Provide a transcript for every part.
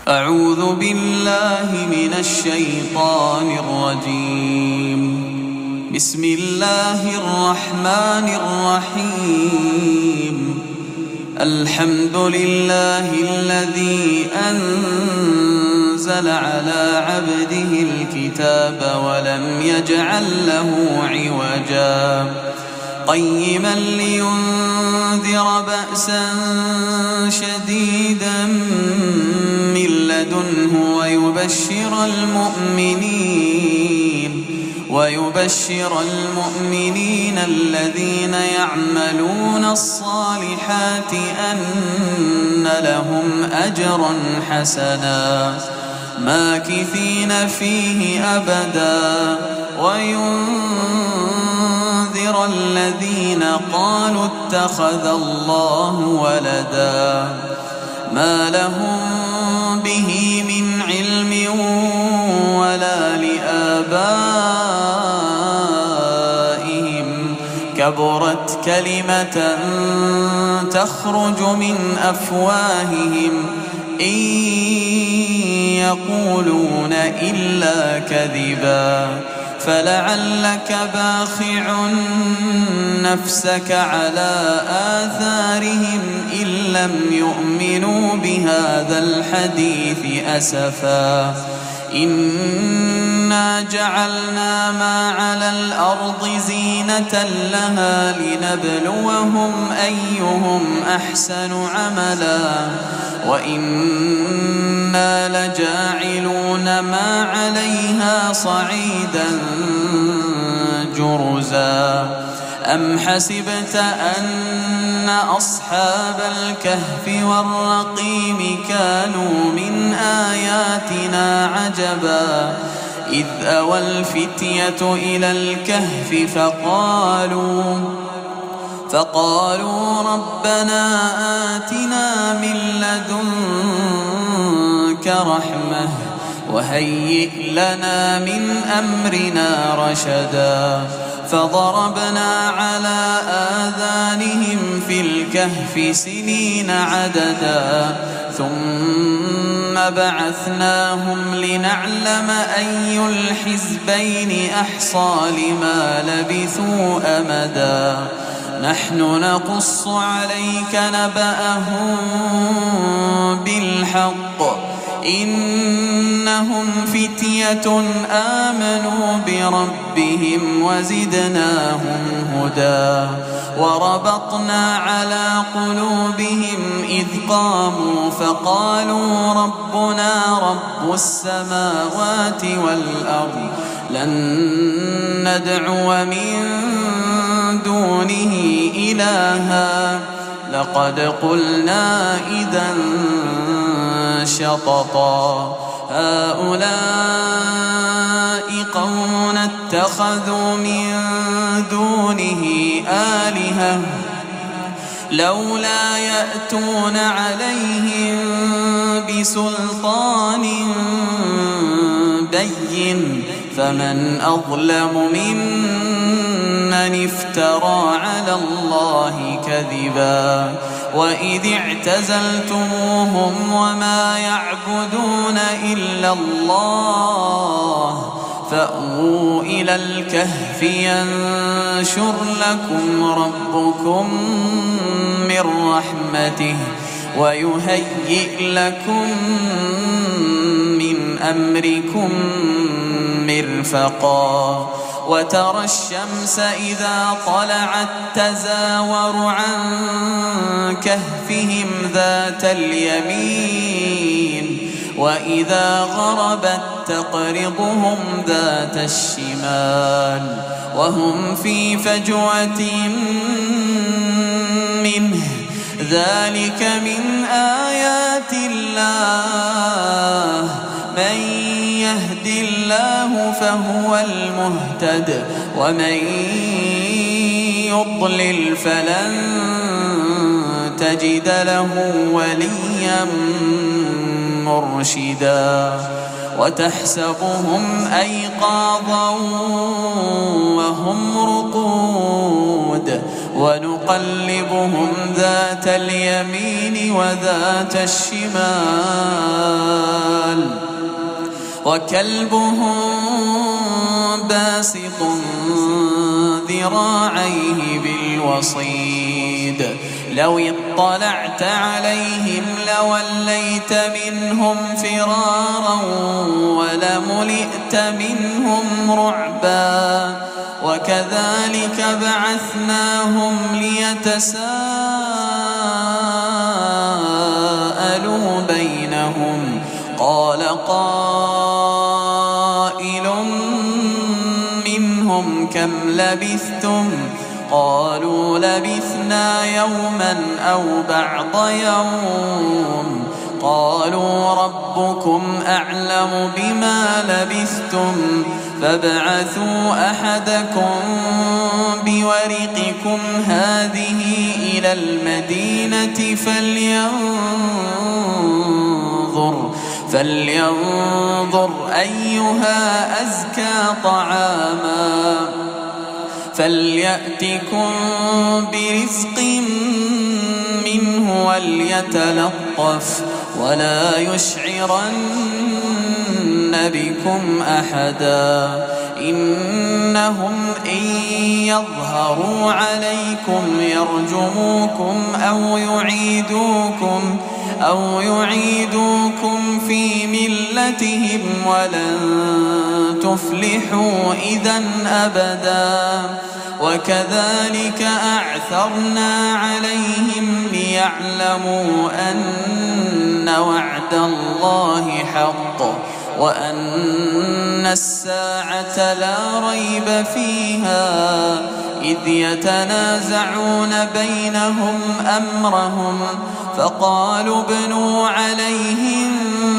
أعوذ بالله من الشيطان الرجيم. بسم الله الرحمن الرحيم. الحمد لله الذي أنزل على عبده الكتاب ولم يجعل له عوجا قيما لينذر بأسا شديدا من لدنه ويبشر المؤمنين الذين يعملون الصالحات أن لهم أجرا حسنا ماكثين فيه أبدا وينذر الذين قالوا اتخذ الله ولدا ما لهم به من علم ولا لآبائهم كبرت كلمة تخرج من أفواههم إن يقولون إلا كذبا فلعلك باخع نفسك على آثارهم إن لم يؤمنوا بهذا الحديث أسفا إنا جعلنا ما على الأرض زينة لها لنبلوهم أيهم أحسن عملا وإنا لجاعلون ما عليها صعيدا جرزا أم حسبت أن أصحاب الكهف والرقيم كانوا من آياتنا عجبا إذ أوى الفتية إلى الكهف فقالوا ربنا آتنا من لدنك رحمة وهيئ لنا من أمرنا رشدا فضربنا على آذانهم في الكهف سنين عددا ثم بعثناهم لنعلم أي الحزبين أحصى لما لبثوا أمدا نحن نقص عليك نبأهم بالحق إنهم فتية آمنوا بربهم وزدناهم هدى وربطنا على قلوبهم إذ قاموا فقالوا ربنا رب السماوات والأرض لن ندعو من دونه إلها لقد قلنا إذا شططا هؤلاء قوم اتخذوا من دونه آلهة لولا يأتون عليهم بسلطان بين فمن أظلم ممن افترى على الله كذبا وإذ اعتزلتموهم وما يعبدون إلا الله فأووا إلى الكهف ينشر لكم ربكم من رحمته ويهيئ لكم من أمركم مرفقا وترى الشمس إذا طلعت تزاور عن كهفهم ذات اليمين وإذا غربت تقرضهم ذات الشمال وهم في فجوة منه ذلك من آيات الله من يهد الله فهو المهتد ومن يضلل فلن تجد له وليا مرشدا وتحسبهم أيقاظا وهم رقود ونقلبهم ذات اليمين وذات الشمال وكلبهم باسط ذراعيه بالوصيد لو اطلعت عليهم لوليت منهم فرارا ولملئت منهم رعبا وكذلك بعثناهم ليتساءلوا بينهم قال قائل منهم كم لبثتم قالوا لبثنا يوما أو بعض يوم قالوا ربكم أعلم بما لبثتم فابعثوا أحدكم بورقكم هذه إلى المدينة فلينظر أيها أزكى طعاما فليأتكم برزق منه وليتلطف ولا يشعرن بكم أحدا إنهم إن يظهروا عليكم يرجموكم أو يعيدوكم في ملتهم ولن تفلحوا إذا أبدا وكذلك أعثرنا عليهم ليعلموا أن وعد الله حق وأن الساعة لا ريب فيها إذ يتنازعون بينهم أمرهم فقالوا ابنوا عليهم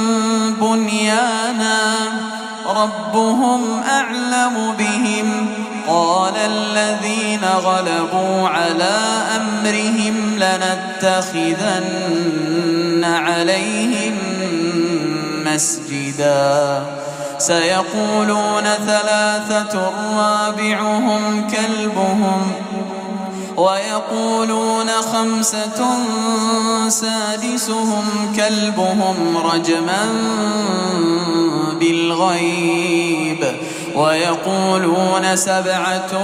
بنيانا ربهم أعلم بهم قال الذين غلبوا على أمرهم لنتخذن عليهم مسجدا سيقولون ثلاثة رابعهم كلبهم ويقولون خمسة سادسهم كلبهم رجما بالغيب ويقولون سبعة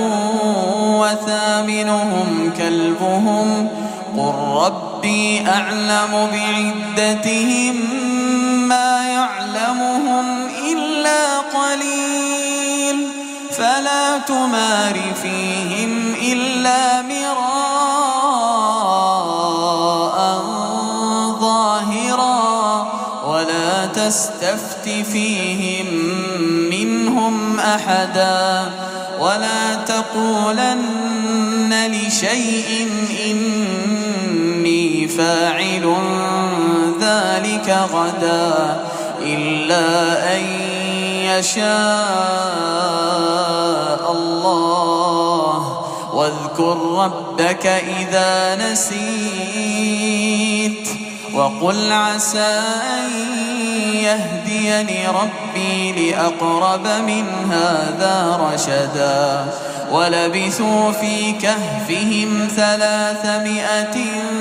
وثامنهم كلبهم قل ربي أعلم بعدتهم ما يعلمهم إلا قليل فلا تمار فيهم إلا مراء ظاهرا ولا تستفت فيهم منهم أحدا ولا تقولن لشيء إني فاعل ذلك غدا إلا أن يشاء الله واذكر ربك إذا نسيت وقل عسى أن يهديني ربي لأقرب من هذا رشدا ولبثوا في كهفهم 300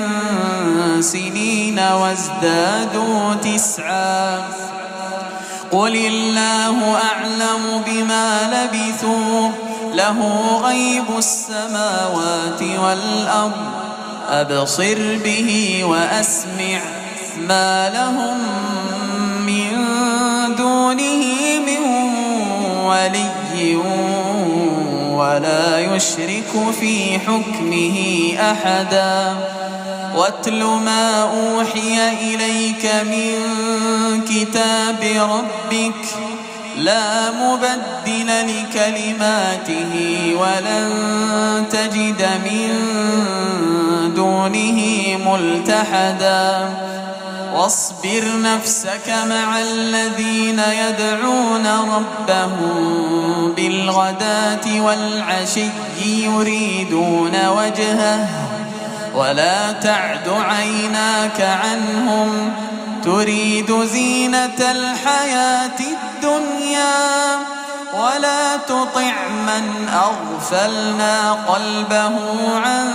سنين وازدادوا 9 قل الله أعلم بما لبثوا له غيب السماوات والأرض أبصر به وأسمع ما لهم من دونه من ولي ولا يشرك في حكمه أحدا واتل ما أوحي إليك من كتاب ربك لا مبدل لكلماته ولن تجد من دونه ملتحدا واصبر نفسك مع الذين يدعون ربهم بالغداة والعشي يريدون وجهه ولا تعد عيناك عنهم تريد زينة الحياة الدنيا ولا تطع من أغفلنا قلبه عن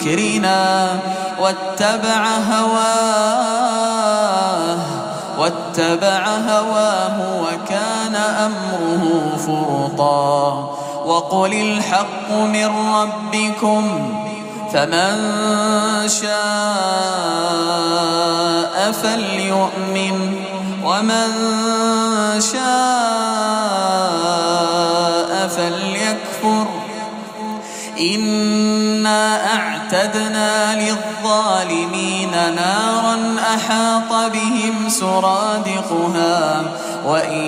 ذكرنا واتبع هواه واتبع هواه وكان أمره فرطا وقل الحق من ربكم فمن شاء فليؤمن ومن شاء فليكفر إنا أعتدنا للظالمين نارا أحاط بهم سرادقها وإن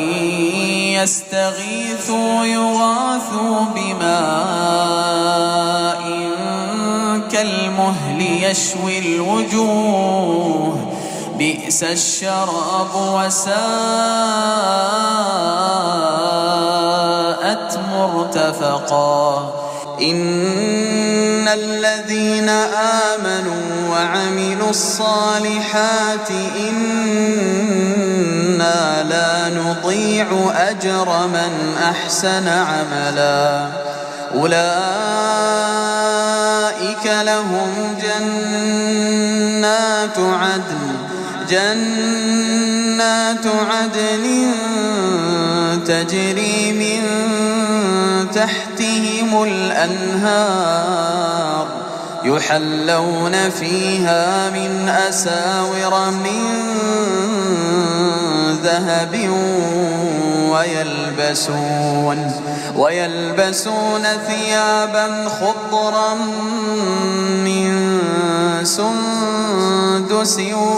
يستغيثوا يغاثوا بماء كالمهل يشوي الوجوه بئس الشراب وساءت مرتفقا إن الذين آمنوا وعملوا الصالحات إنا لا نضيع أجر من أحسن عملا أولئك لهم جنات عدن تجري من تحتهم الأنهار يحلون فيها من أساور من ذهب ويلبسون ثيابا خضرا من سندس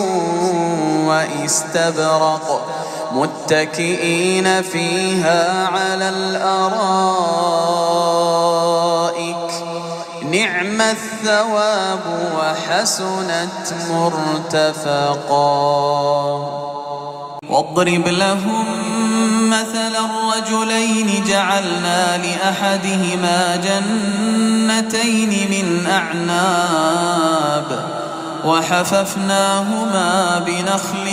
وإستبرق متكئين فيها على الأرائك نعم الثواب وحسنت مرتفقا واضرب لهم مثل الرجلين جعلنا لأحدهما جنتين من أعناب وحففناهما بنخل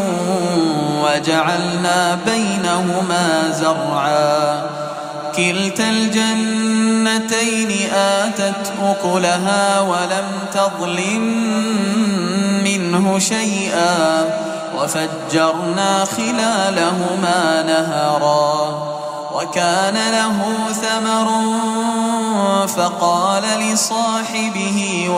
وجعلنا بينهما زرعا كلتا الجنتين آتت أكلها ولم تظلم منه شيئا وفجرنا خلالهما نهرا وكان له ثمر فقال لصاحبه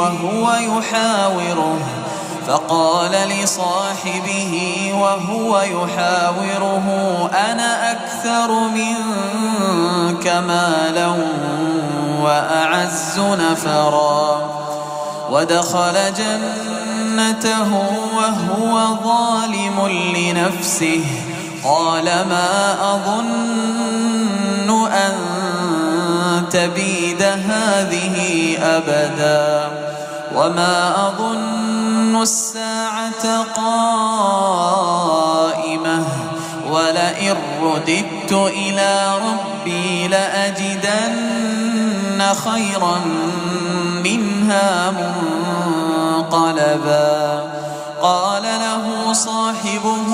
وهو يحاوره أنا أكثر منك مالا وأعز نفرا ودخل جنته وهو ظالم لنفسه قال ما أظن أن تبيد هذه أبدا وما أظن الساعة قائمة ولئن رددت إلى ربي لأجدن خيرا منها منقلبا قال له صاحبه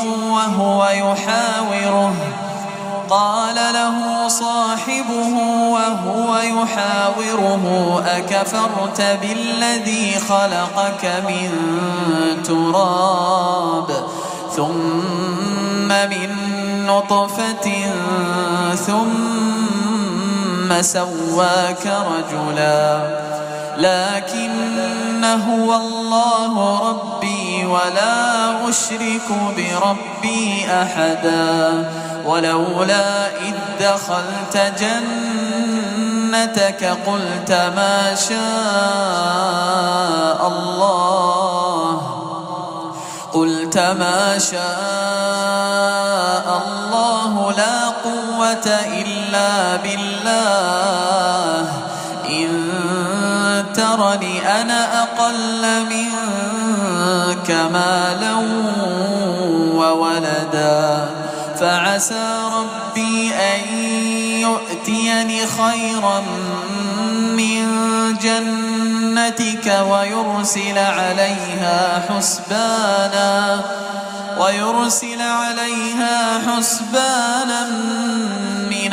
وهو يحاوره أكفرت بالذي خلقك من تراب ثم من نطفة ثم سواك رجلا لكن هو الله ربي ولا أشرك بربي أحدا ولولا إذ دخلت جنتك قلت ما شاء الله لا قوة إلا بالله إن ترني أنا أقل منك مالا وولدا فعسى ربي أن يؤتيني خيرا من جنتك ويرسل عليها حسبانا من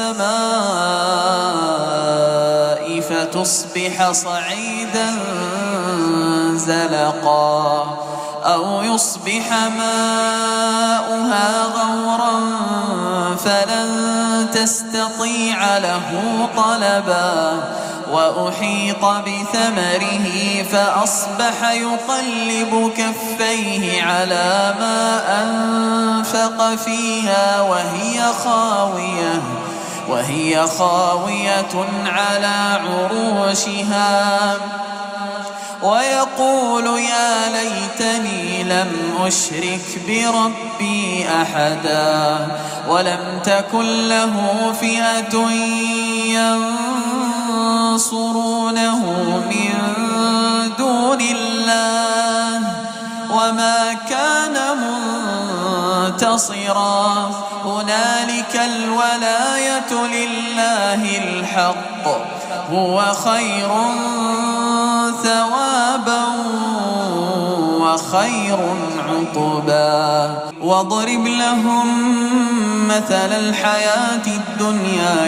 السماء فتصبح صعيدا زلقا أو يصبح ماؤها غورا فلن تستطيع له طلبا وأحيط بثمره فأصبح يقلب كفيه على ما أنفق فيها وهي خاوية على عروشها ويقول يا ليتني لم أشرك بربي أحدا ولم تكن له فئة ينصرونه من دون الله وما كان منتصرا هنالك الولاية لله الحق هو خير ثوابا وخير عقبا واضرب لهم مثل الحياة الدنيا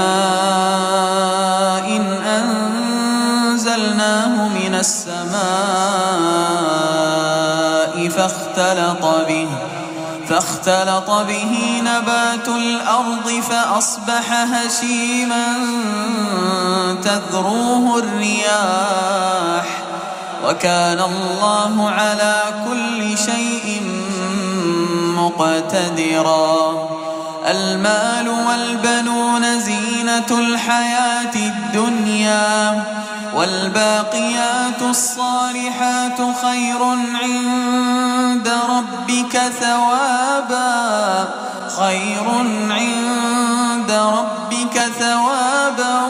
كماء أنزلناه من السماء فاختلط به نبات الأرض فأصبح هشيما تذروه الرياح وكان الله على كل شيء مقتدرا المال والبنون زينة الحياة الدنيا والباقيات الصالحات خير عند ربك ثوابا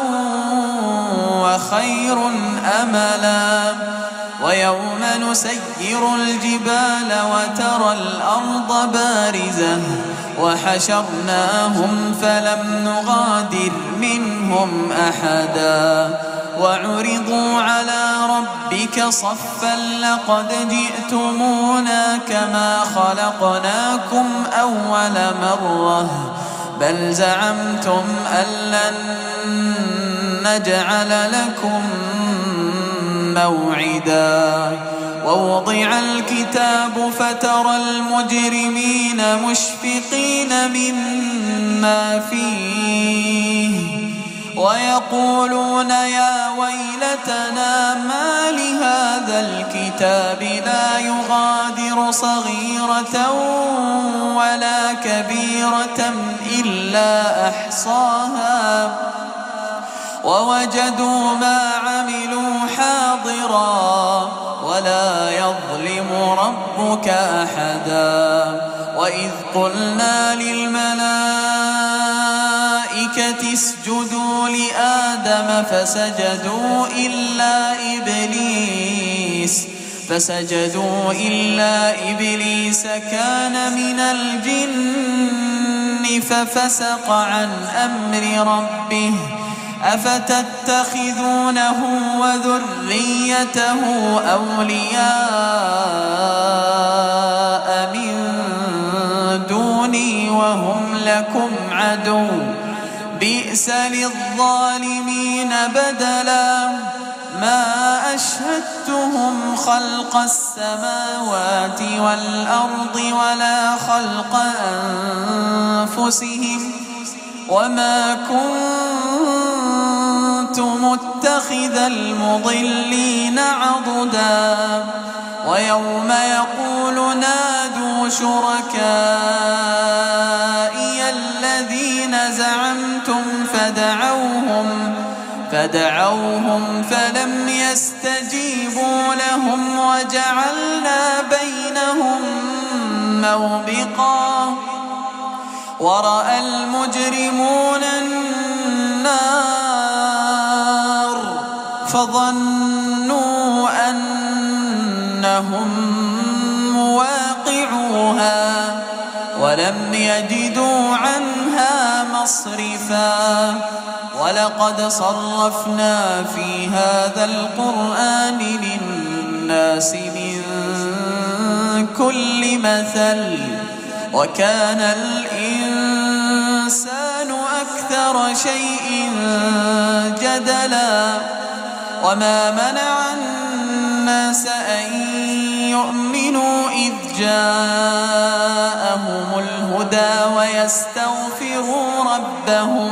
وخير أملا ويوم نسير الجبال وترى الأرض بارزة وحشرناهم فلم نغادر منهم أحدا وعرضوا على ربك صفا لقد جئتمونا كما خلقناكم أول مرة بل زعمتم أن لن نجعل لكم موعدا ووضع الكتاب فترى المجرمين مشفقين مما فيه ويقولون يا ويلتنا ما لهذا الكتاب لا يغادر صغيرة ولا كبيرة إلا أحصاها ووجدوا ما عملوا حاضرا ولا يظلم ربك أحدا وإذ قلنا للملائكة اسجدوا لآدم فسجدوا إلا إبليس كان من الجن ففسق عن أمر ربه أفتتخذونه وذريته أولياء من دوني وهم لكم عدو بئس للظالمين بدلا ما أشهدتهم خلق السماوات والأرض ولا خلق أنفسهم وما كنت متخذ المضلين عضدا ويوم يقول نادوا شركائي الذين زعمتم فدعوهم فلم يستجيبوا لهم وجعلنا بينهم موبقا ورأى المجرمون النار فظنوا أنهم مواقعوها ولم يجدوا عنها مصرفا ولقد صرفنا في هذا القرآن للناس من كل مثل وكان الإنسان أكثر شيء جدلا وما منع الناس أن يؤمنوا جاءهم الهدى ويستغفروا ربهم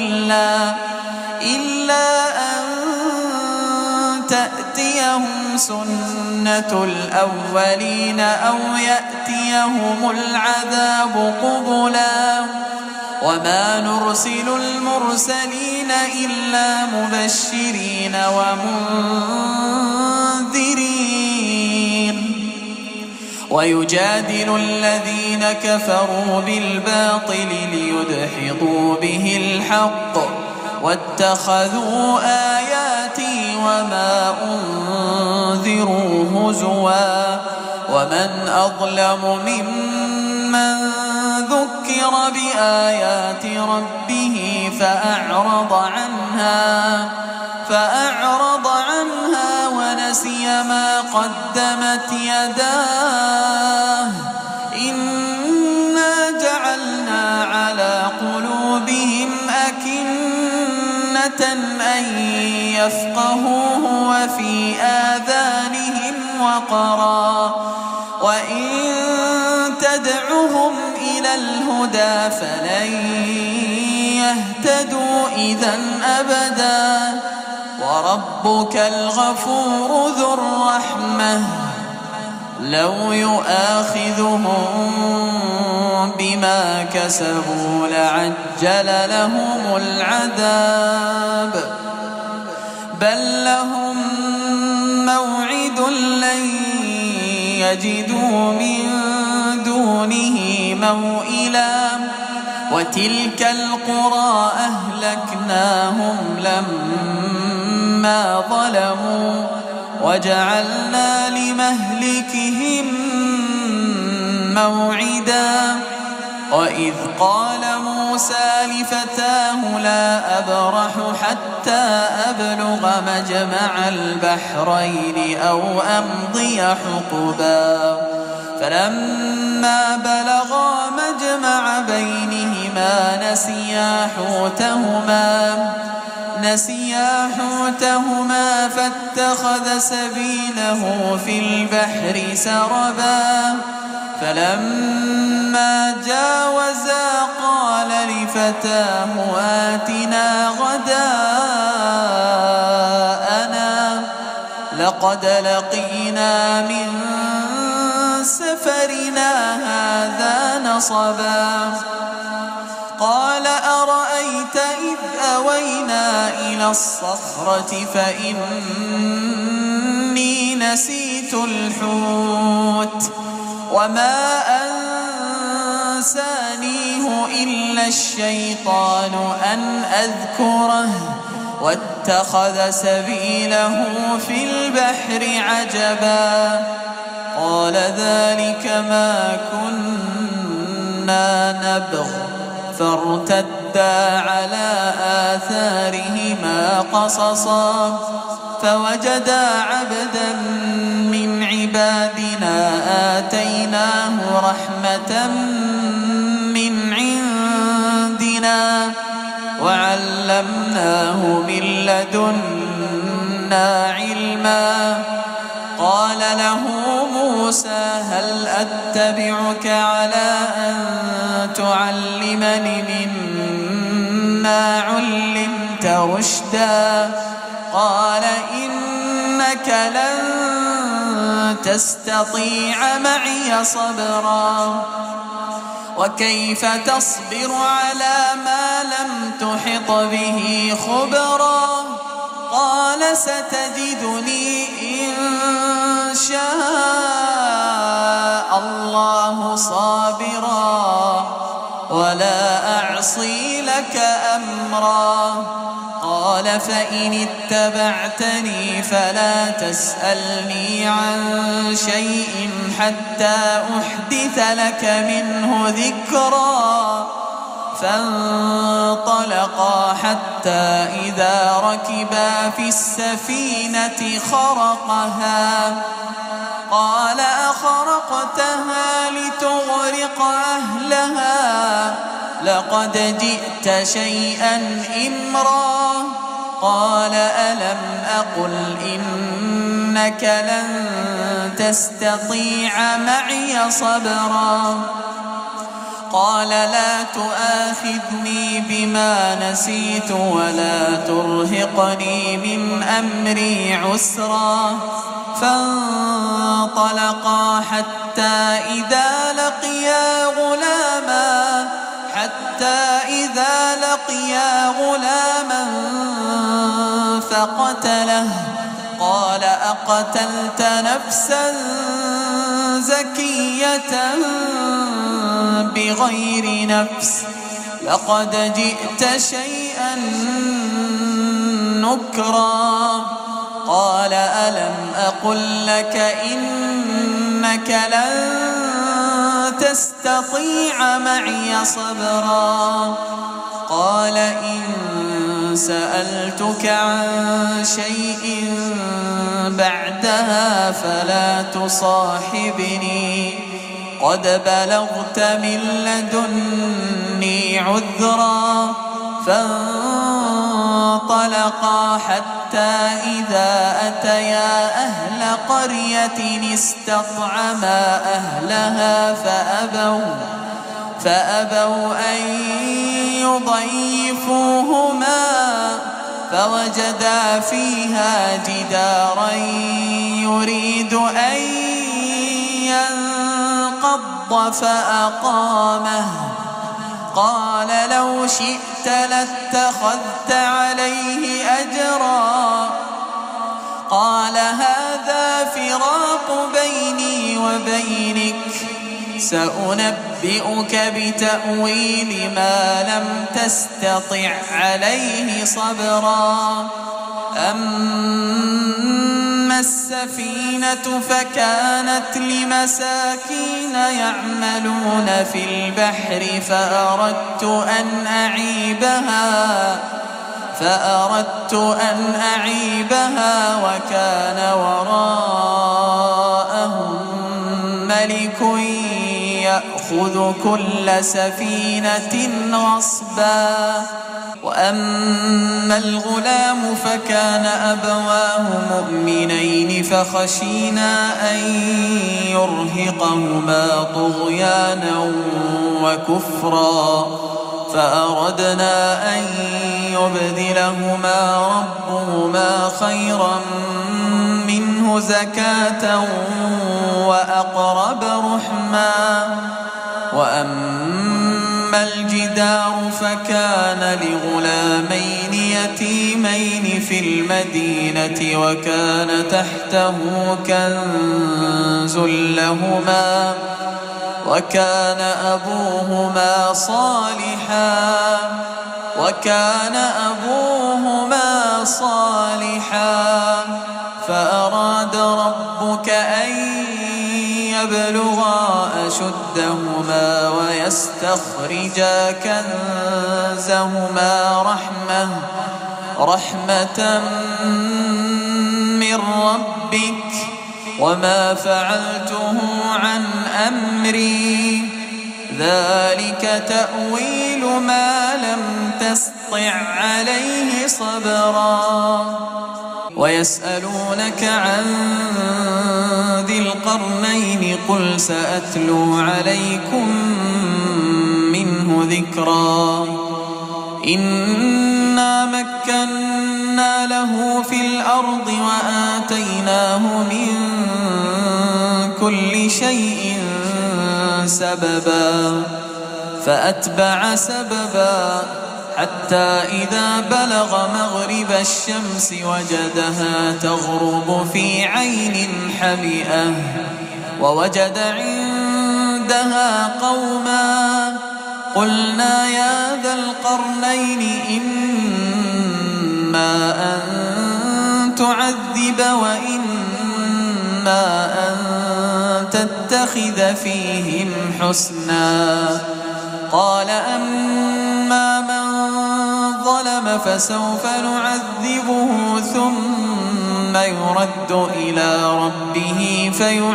إلا أن تأتيهم سنة الأولين أو يأتيهم العذاب قبلا وما نرسل المرسلين إلا مبشرين ومنذرين ويجادل الذين كفروا بالباطل ليدحضوا به الحق واتخذوا آياتي وما أنذروا هزوا ومن أظلم ممن ذكر بآيات ربه فأعرض عنها ونسي ما قدمت يداه إنا جعلنا على قلوبهم أكنة أن يفقهوه وفي آذانهم وقرا وإن تدعهم إلى الهدى فلن يهتدوا إذا أبدا وربك الغفور ذو الرحمة لو يؤاخذهم بما كسبوا لعجل لهم العذاب بل لهم موعد لن يجدوا من دونه موئلا وتلك القرى أهلكناهم لما ظلموا وجعلنا لمهلكهم موعدا وإذ قال موسى لفتاه لا أبرح حتى أبلغ مجمع البحرين أو أمضي حقبا فلما بلغا مجمع بينهما نسيا حوتهما فاتخذ سبيله في البحر سربا فلما جاوزا قال لفتاه آتنا غداءنا لقد لقينا من سفرنا هذا نصبا قال أرأيت إذ أوينا إلى الصخرة فإني نسيت الحوت وما أنسانيه إلا الشيطان أن أذكره واتخذ سبيله في البحر عجبا قال ذلك ما كنا نبغ فارتدا على آثارهما قصصا فوجدا عبدا من عبادنا آتيناه رحمة من عندنا وعلمناه من لدنا علما قال له موسى هل أتبعك على أن تعلمني مما علمت رشدا قال إنك لن تستطيع معي صبرا وكيف تصبر على ما لم تحط به خبرا قال ستجدني إن شاء الله صابرا ولا أعصي لك أمرا قال فإن اتبعتني فلا تسألني عن شيء حتى أحدث لك منه ذكرا فانطلقا حتى إذا ركبا في السفينة خرقها قال أخرقتها لتغرق أهلها لقد جئت شيئا إمرا قال ألم أقل إن إنك لن تستطيع معي صبرا قال لا تؤاخذني بما نسيت ولا ترهقني من أمري عسرا فانطلقا حتى إذا لقيا غلاما فقتله قال أقتلت نفسا زكية بغير نفس لقد جئت شيئا نكرا قال ألم أقل لك إنك لن تستطيع معي صبرا قال إن سألتك عن شيء بعدها فلا تصاحبني قد بلغت من لدني عذرا فانطلقا حتى إذا أتيا أهل قرية استطعما أهلها فأبوا أن يضيفوهما فوجدا فيها جدارا يريد أن ينقض فأقامه قال لو شئت لاتخذت عليه أجرا قال هذا فراق بيني وبينك سأنبئك بتأويل ما لم تستطع عليه صبرا أما السفينة فكانت لمساكين يعملون في البحر فأردت أن أعيبها وكان وراءهم ملك يأخذ كل سفينة غصبا وأما الغلام فكان أبواه مؤمنين فخشينا أن يرهقهما طغيانا وكفرا فأردنا أن يبدلهما ربهما خيرا منه زكاة وأقرب رحما وأما الجدار فكان لغلامين يتيمين في المدينة وكان تحته كنز لهما وكان أبوهما صالحا فأراد ربك أن يبلغا أشدهما ويستخرجا كنزهما رحمة من ربك وما فعلته عن أمري ذلك تأويل ما لم تسطع عليه صبرا ويسألونك عن ذي القرنين قل سأتلو عليكم منه ذكرا إنا مكنا له في الأرض وآتيناه من كل شيء سببا فأتبع سببا حتى إذا بلغ مغرب الشمس وجدها تغرب في عين حمئة ووجد عندها قوما قلنا يا ذا القرنين إما أن تعذب وإما أن تتخذ فيهم حسنا قال أما من ظلم فسوف نعذبه ثم يرد إلى ربه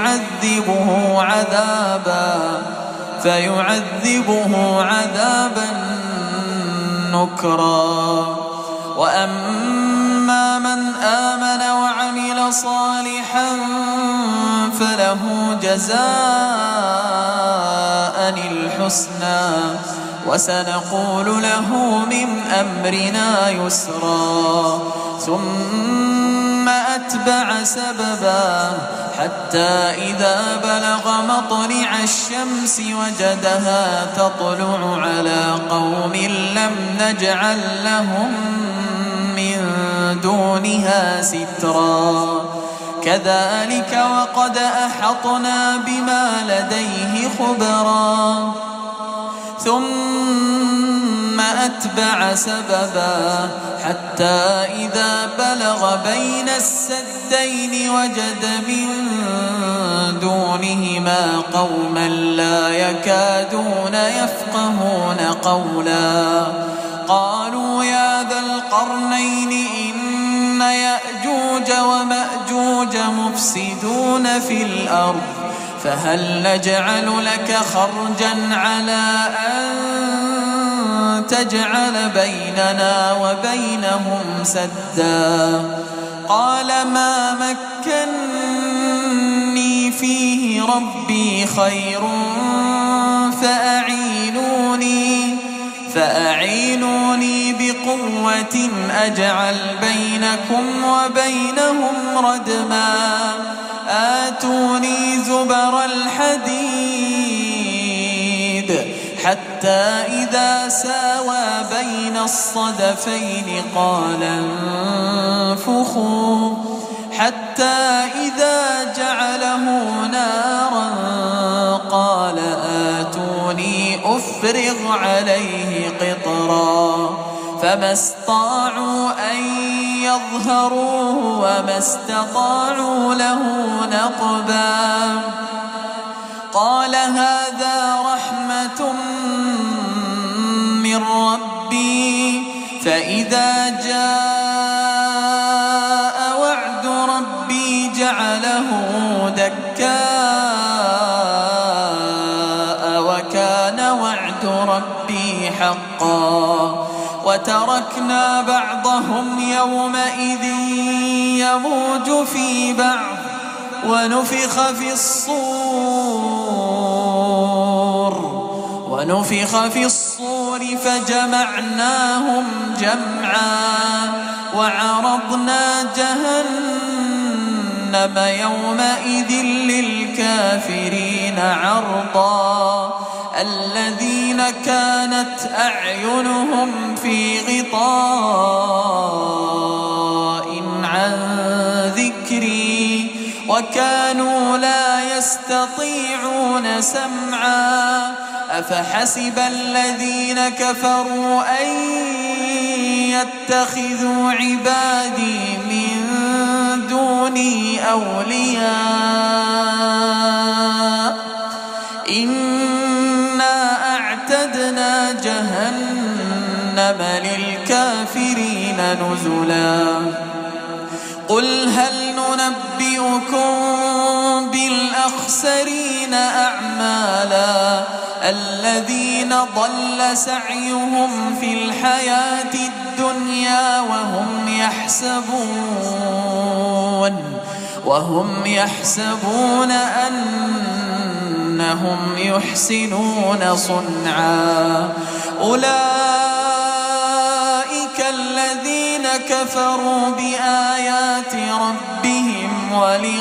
فيعذبه عذابا نكرا وأما من آمن وعمل صالحا فله جزاء الحسنى وسنقول له من أمرنا يسرا ثم أتبع سببا حتى إذا بلغ مطلع الشمس وجدها تطلع على قوم لم نجعل لهم من دونها سترا كذلك وقد أحطنا بما لديه خبرا ثم أتبع سببا حتى إذا بلغ بين السدين وجد من دونهما قوما لا يكادون يفقهون قولا قالوا يا ذا القرنين إن يأجوج ومأجوج مفسدون في الأرض فهل نجعل لك خرجا على أن تجعل بيننا وبينهم سدا قال ما مكني فيه ربي خير فأعينوني بقوة أجعل بينكم وبينهم ردما آتوني زبر الحديد حتى إذا ساوى بين الصدفين قال انفخوا حتى إذا جعله نارا قال آتوني أفرغ عليه قطرا فما استطاعوا أن يظهروه وما استطاعوا له نقبا قال هذا رحمة من ربي فإذا جاء وعد ربي جعله دكاء وكان وعد ربي حقا وتركنا بعضهم يومئذ يموج في بعض ونفخ في الصور فجمعناهم جمعا وعرضنا جهنم يومئذ للكافرين عرضا الذين كانت أعينهم في غطاء عن ذكري وكانوا لا يستطيعون سمعا أفحسب الذين كفروا أن يتخذوا عبادي من دوني أولياء إنا أعتدنا جهنم للكافرين نزلا قل هل ننبئكم بالأخسرين أعمالا الذين ضل سعيهم في الحياة الدنيا وهم يحسبون أنهم يحسنون صنعا أولئك الذين كفروا بآيات ربهم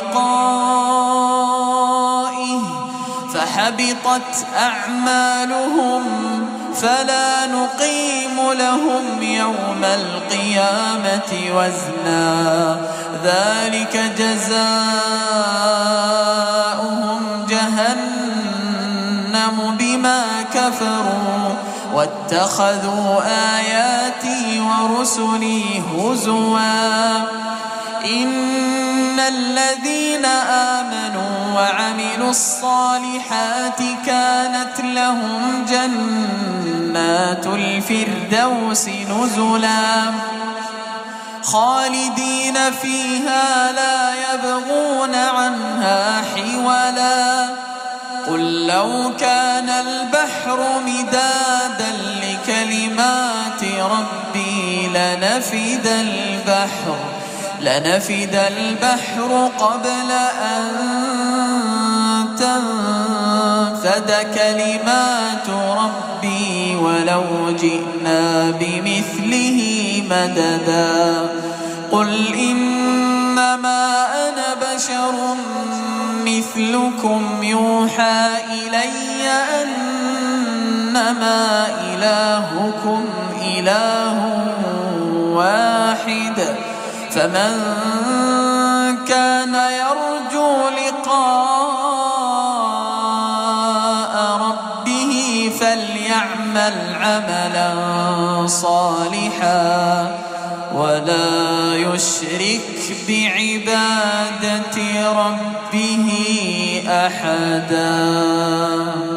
ولقائه فحبطت أعمالهم فلا نقيم لهم يوم القيامة وزنا ذلك جزاؤهم جهنم بما كفروا واتخذوا آياتي ورسلي هزوا إن الذين آمنوا وعملوا الصالحات كانت لهم جنات الفردوس نزلا خالدين فيها لا يبغون عنها حولا قل لو كان البحر مدادا لكلمات ربي لنفد البحر قبل أن تنفد كلمات ربي ولو جئنا بمثله مددا قل إنما أنا بشر مثلكم يوحى إلي أنما إلهكم إله واحد فمن كان يرجو لقاء ربه فليعمل عملا صالحا ولا يشرك بعبادة ربه أحدا.